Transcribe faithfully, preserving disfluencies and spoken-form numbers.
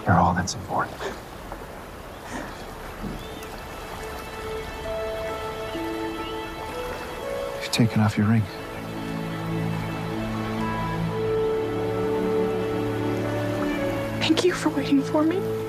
You're all that's important. You've taken off your ring. Thank you for waiting for me.